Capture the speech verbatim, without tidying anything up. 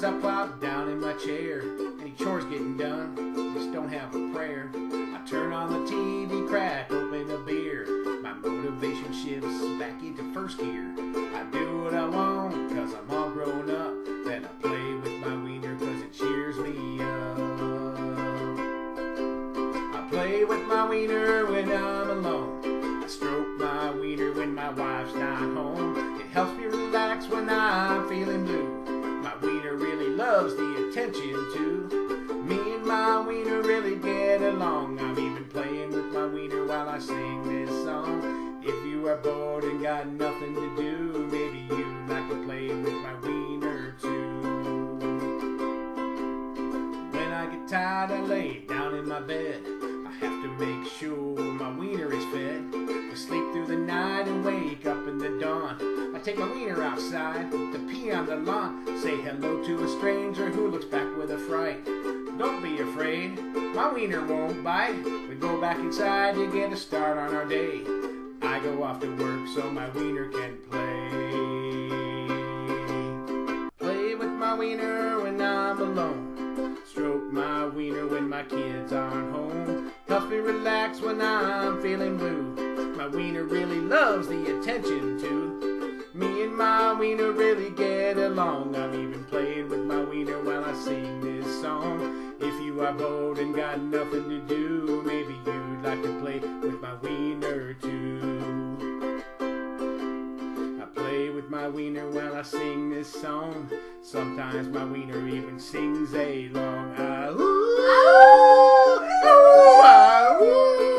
I plop down in my chair. Any chores getting done, just don't have a prayer. I turn on the T V, crack open a beer. My motivation shifts back into first gear. I do what I want, cause I'm all grown up. Then I play with my wiener, cause it cheers me up. I play with my wiener when I'm alone. I stroke my wiener when my wife's not home. It helps me relax when I'm feeling blue. My wiener really loves the attention too. Me and my wiener really get along. I'm even playing with my wiener while I sing this song. If you are bored and got nothing to do, maybe you'd like to play with my wiener too. When I get tired, I lay down in my bed. I have to make sure my wiener is fed. I sleep through the night and wake up in the dawn. I take my wiener outside to pee on the lawn. Say hello to a stranger who looks back with a fright. Don't be afraid, my wiener won't bite. We go back inside to get a start on our day. I go off to work so my wiener can play. Play with my wiener when I'm alone. Stroke my wiener when my kids aren't home. Helps me relax when I'm feeling blue. My wiener really loves the attention too. Me and my wiener really get along. I'm even playing with my wiener while I sing this song. If you are bored and got nothing to do, maybe you'd like to play with my wiener too. I play with my wiener while I sing this song. Sometimes my wiener even sings along. Ah, ooh, ooh, ah, ooh.